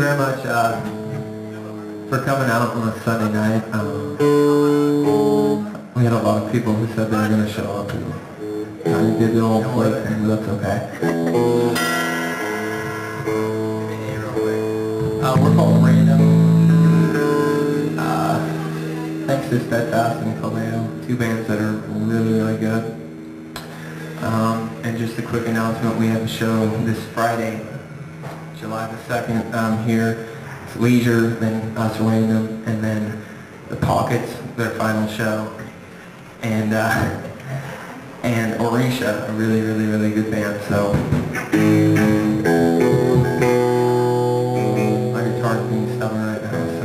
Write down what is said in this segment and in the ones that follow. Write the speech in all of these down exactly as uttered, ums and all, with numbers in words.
very much uh, for coming out on a Sunday night. Um, we had a lot of people who said they were going to show up, and I did the old flake thing, but that's okay. Uh, we're called Random. Uh, thanks to Steadfast and Kaleo, two bands that are really, really good. Um, and just a quick announcement, we have a show this Friday, July the second, um, here. It's Leisure, then us Random, and then The Pockets, their final show. And, uh, and Orisha, a really, really, really good band, so. My guitar's being stubborn right now, so.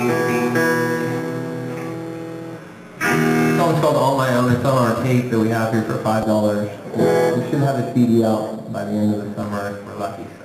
The song's called On My Own. It's on our tape that we have here for five dollars. We should have a C D out by the end of the summer if we're lucky, so.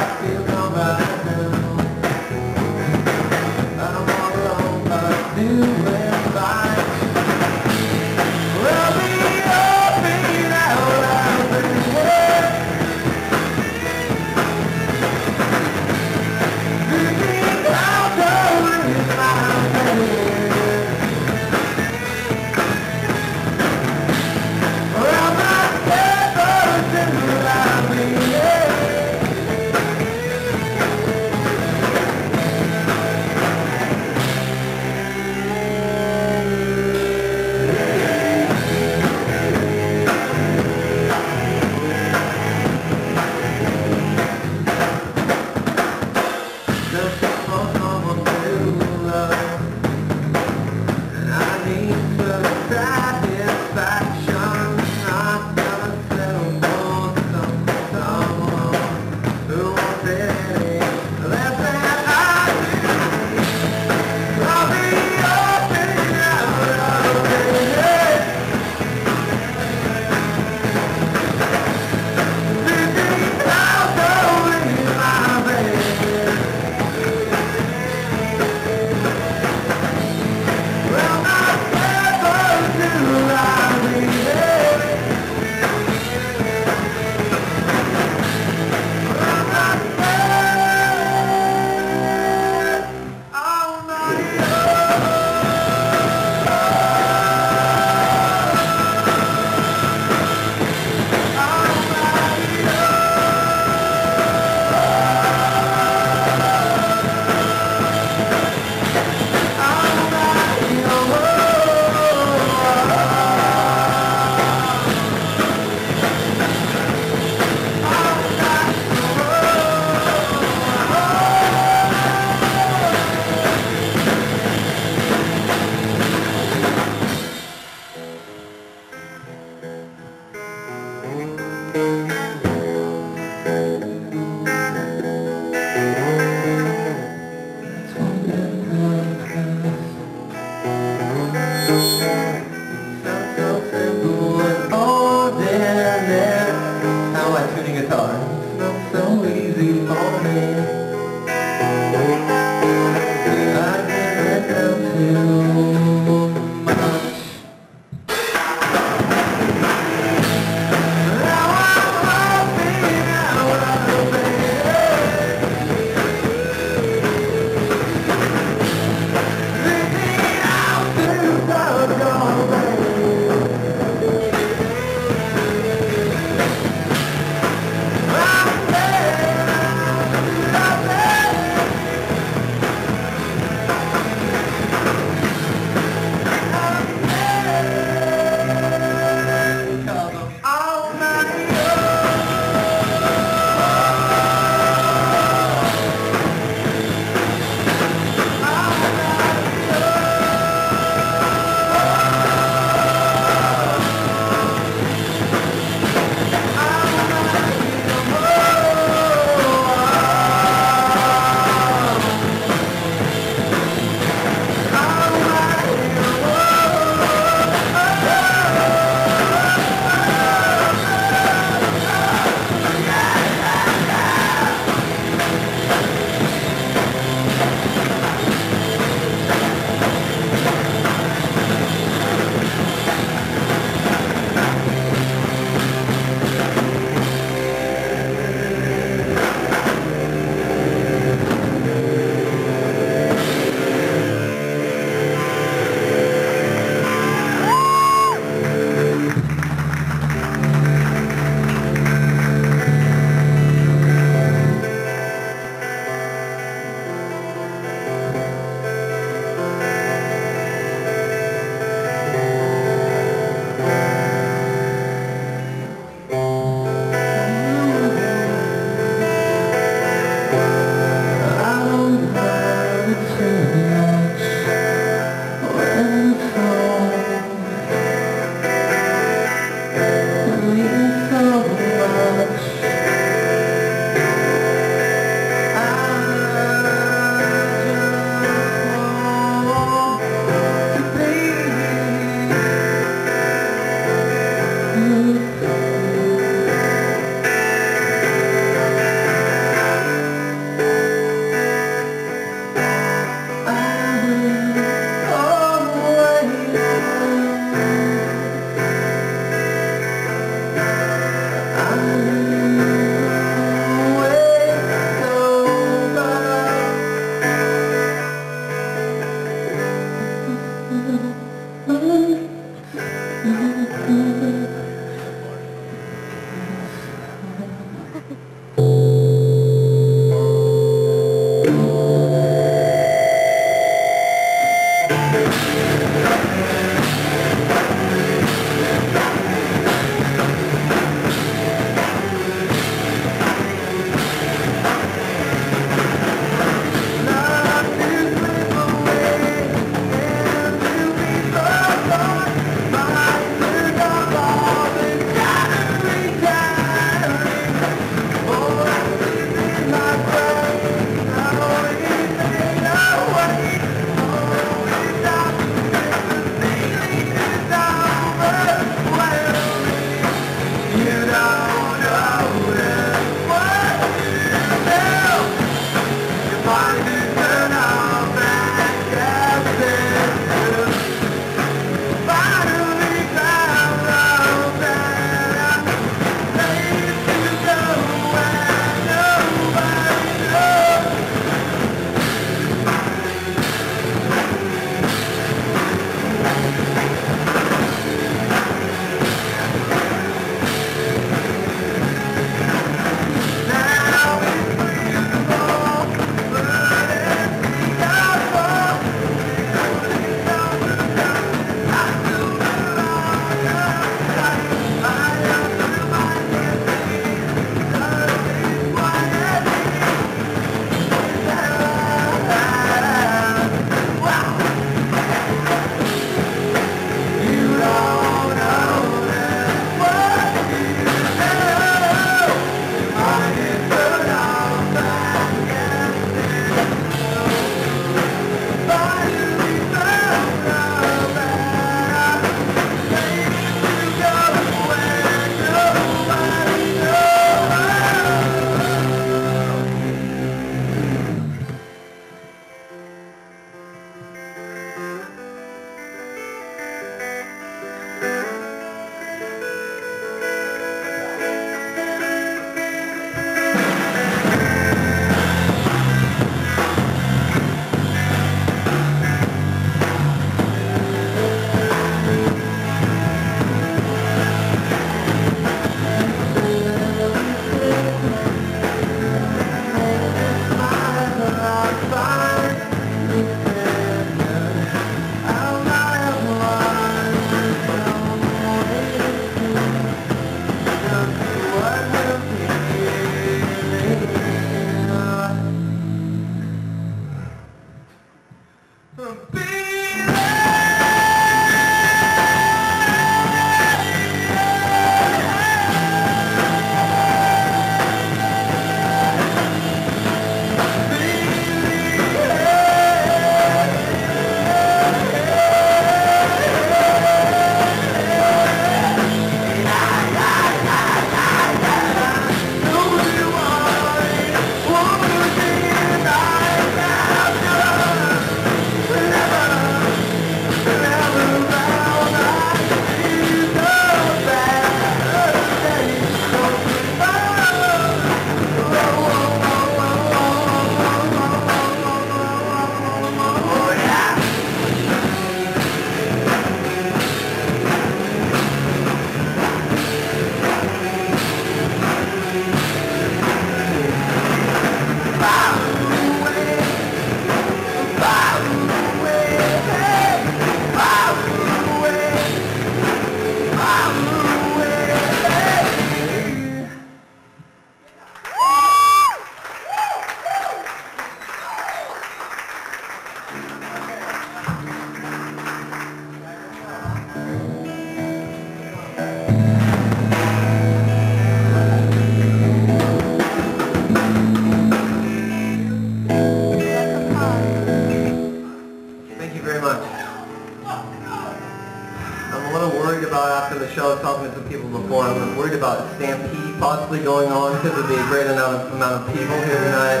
karaoke possibly going on because of the great amount of, amount of people here tonight.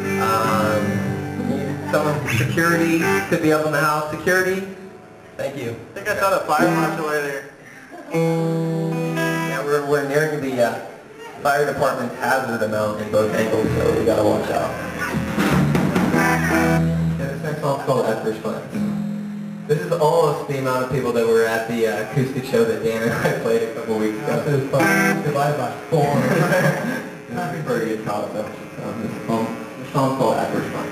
Um, some security could be up in the house. Security, thank you. I think I saw the fire marshal earlier. Yeah, we're, we're nearing the uh, fire department's hazard amount in both angles, so we gotta watch out. Yeah, this next song's called Adverse Plans. This is almost the amount of people that were at the uh, acoustic show that Dan and I played a couple weeks ago. This is fun. Divided by four. This is a pretty good concept. Um, this, song, this song's called Adverse Plans.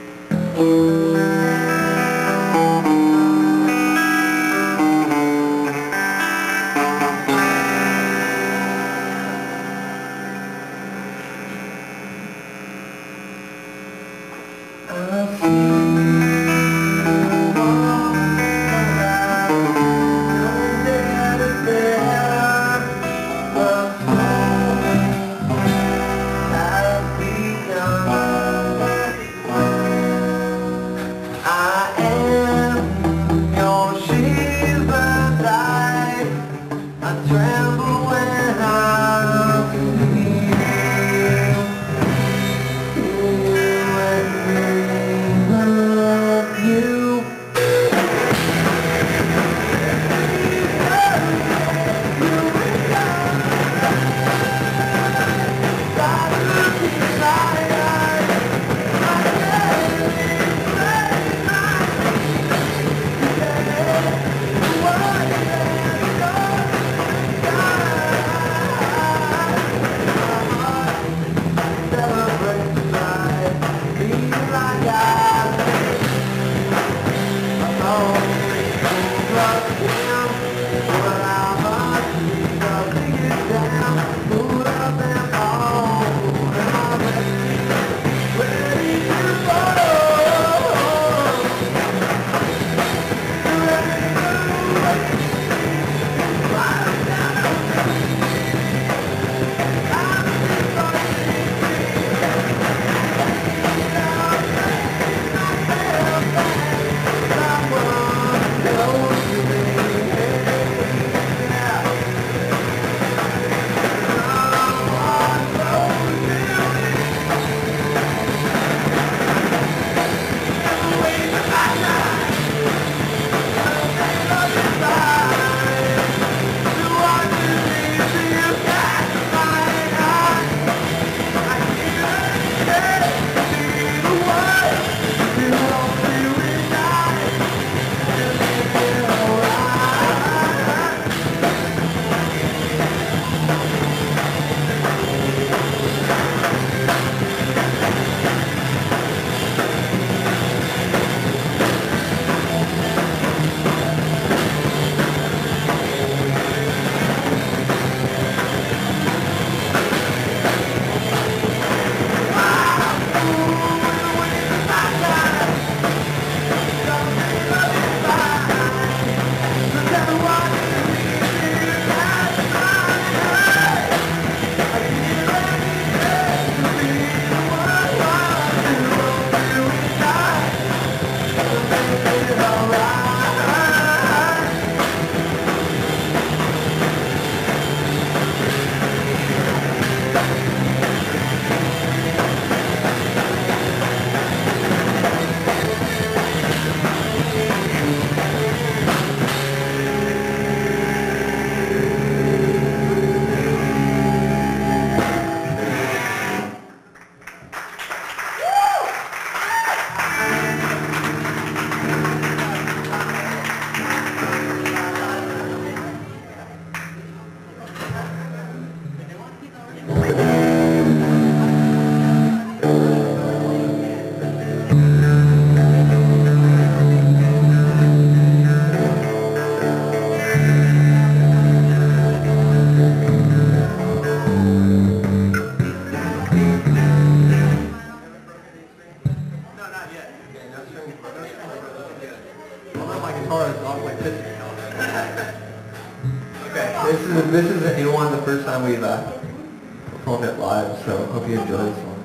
This is this is a new one, the first time we've uh, performed it live, so hope you enjoy this one.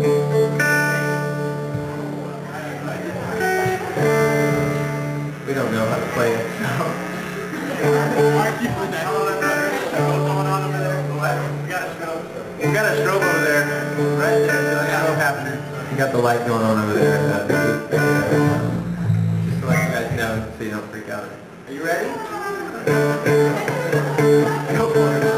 We don't know how to play it, so. We got a strobe over there. Right there. There's a strobe happening. You got the light going on over there. Uh, just to let you guys know so you don't freak out. Are you ready? Go for it.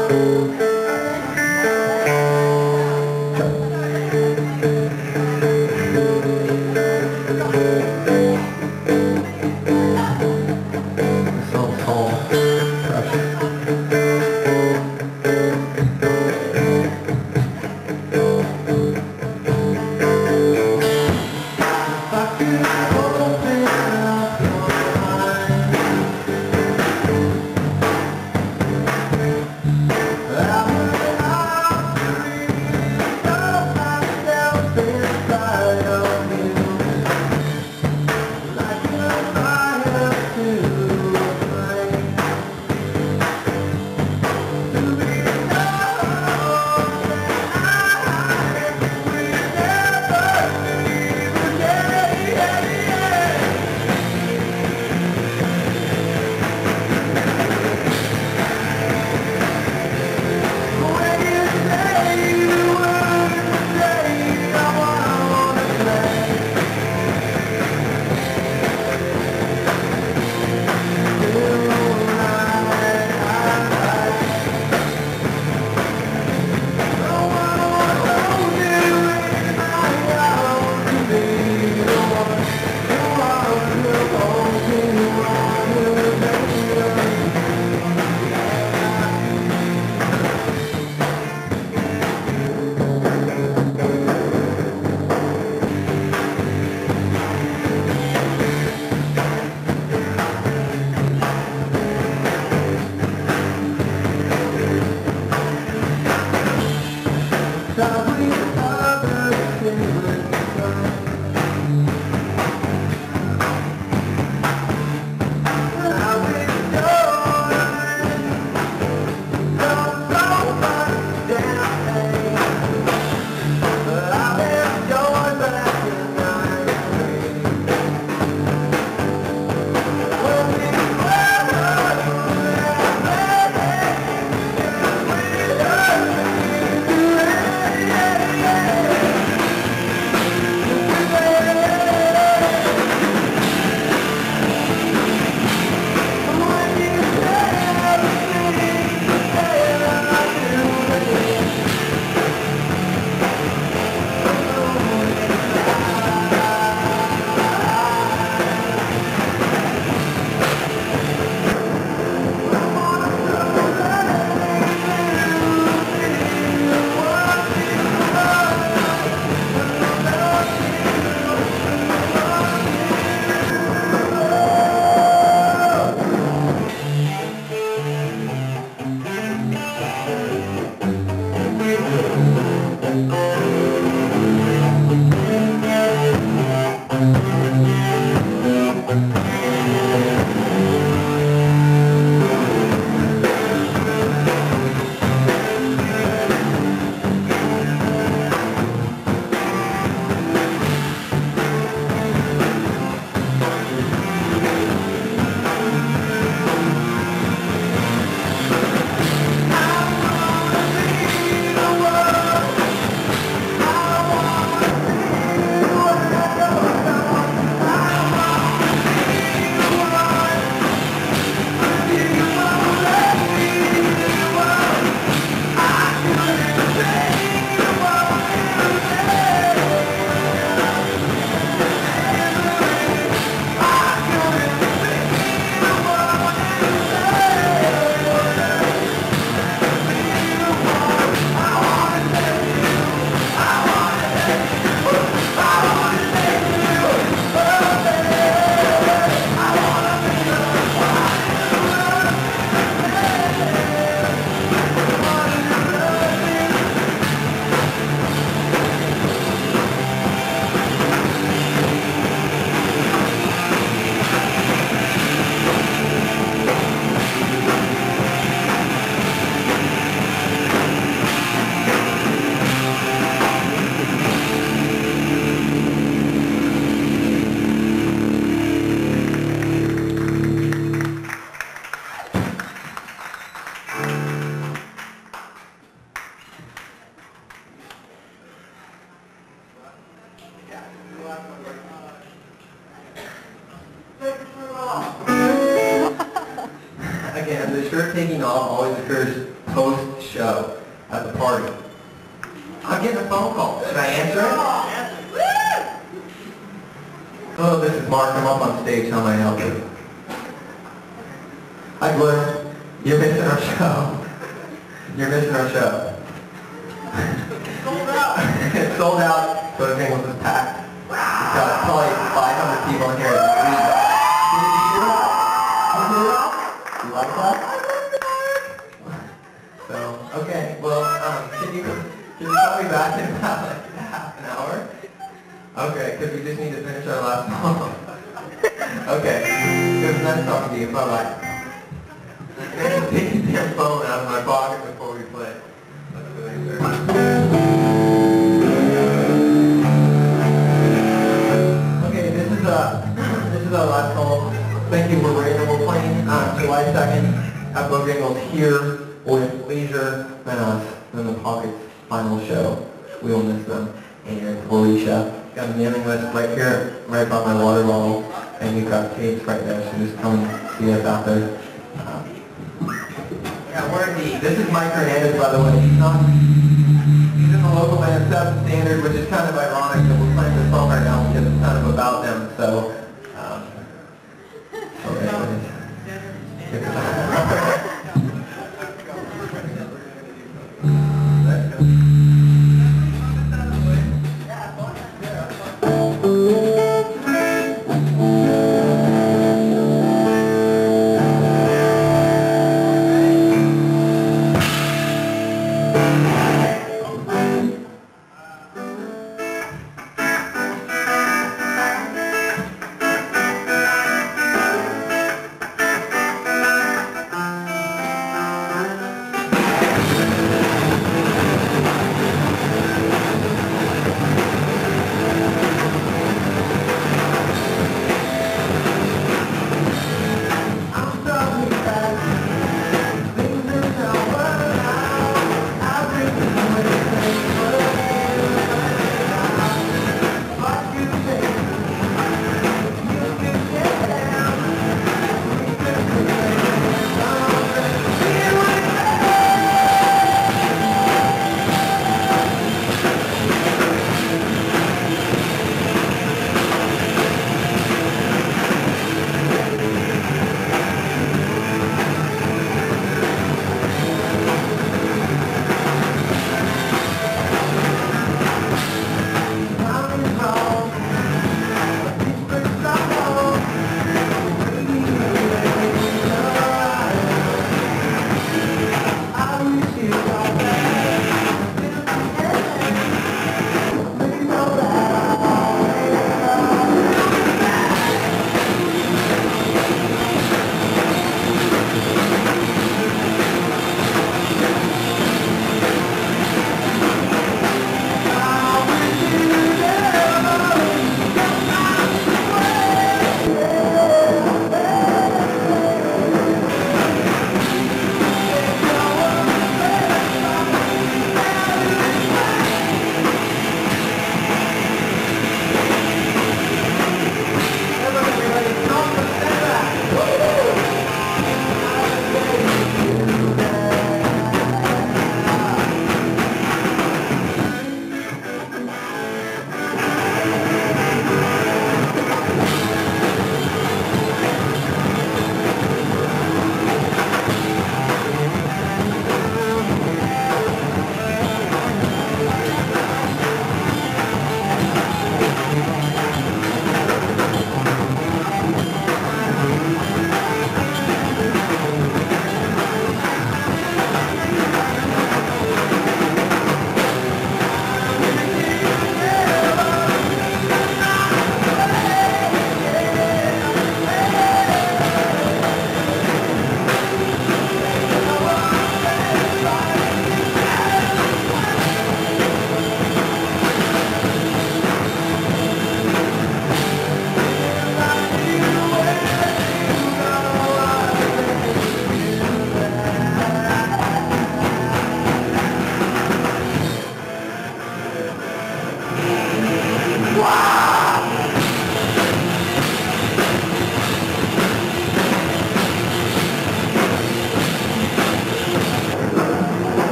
shirt taking off always occurs post-show at the party. I'm getting a phone call. Should I answer it? Hello, this is Mark. I'm up on stage. How may I help you? Hi, Glenn. You're missing our show. You're missing our show. It's sold out. It's sold out, so everything was just packed. We've got probably five hundred people in here. You like that? So, okay, well, um, can you, can you call me back in about like half an hour? Okay, because we just need to finish our last song. Okay, it was nice talking to you. Bye-bye. Take your damn phone out of my pocket before we play. Let's go there. Okay, this is uh, this is our last call. Thank you for waiting. We're playing uh, July second at Bojangles here with Leisure and us in the Pockets final show. We will miss them. And Felicia. Got a mailing list right here, right by my water bottle, and we've got tapes right there, so just come and see us out there. Uh, yeah, we're in the, this is Mike Hernandez, by the way. He's not, he's in the local band Seven Standard, which is kind of ironic that we're playing this song right now because it's kind of about them, so, um, okay, let's go. Thank you.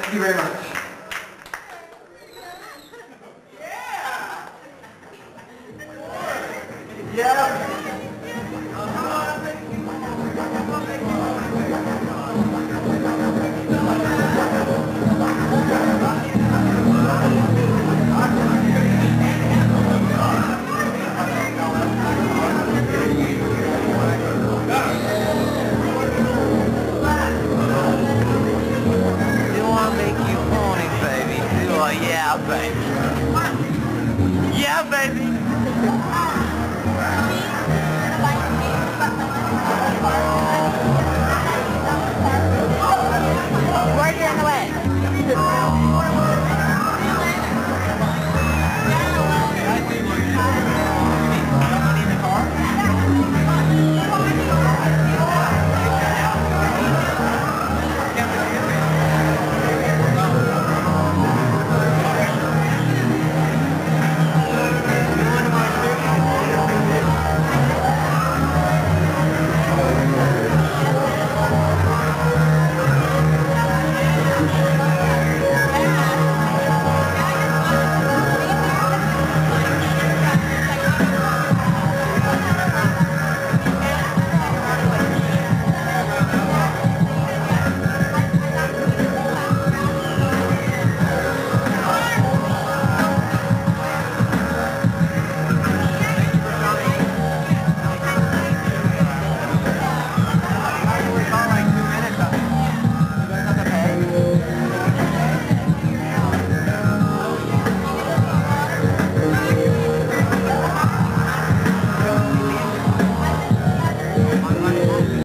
Thank you very much. Yeah. Yeah, baby. Yeah, baby.